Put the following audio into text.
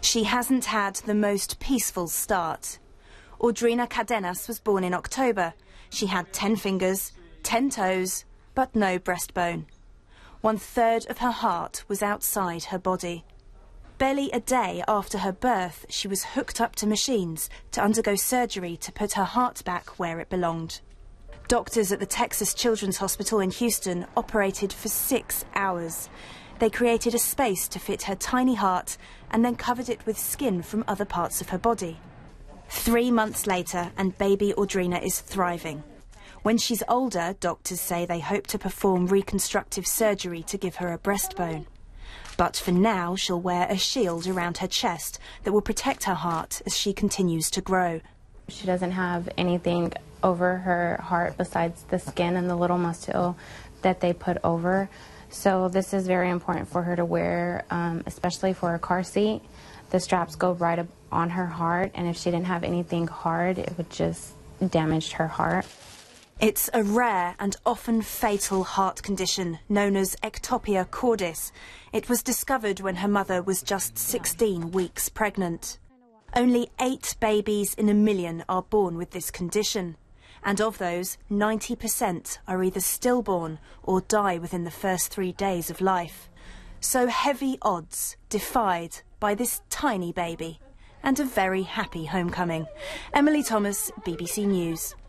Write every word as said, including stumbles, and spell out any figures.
She hasn't had the most peaceful start. Audrina Cadenas was born in October. She had ten fingers, ten toes, but no breastbone. One third of her heart was outside her body. Barely a day after her birth, she was hooked up to machines to undergo surgery to put her heart back where it belonged. Doctors at the Texas Children's Hospital in Houston operated for six hours. They created a space to fit her tiny heart and then covered it with skin from other parts of her body. Three months later, and baby Audrina is thriving. When she's older, doctors say they hope to perform reconstructive surgery to give her a breastbone. But for now, she'll wear a shield around her chest that will protect her heart as she continues to grow. She doesn't have anything over her heart besides the skin and the little muscle that they put over. So this is very important for her to wear, um, especially for a car seat. The straps go right up on her heart, and if she didn't have anything hard, it would just damage her heart. It's a rare and often fatal heart condition known as ectopia cordis. It was discovered when her mother was just sixteen weeks pregnant. Only eight babies in a million are born with this condition. And of those, ninety percent are either stillborn or die within the first three days of life. So heavy odds defied by this tiny baby. And a very happy homecoming. Emily Thomas, B B C News.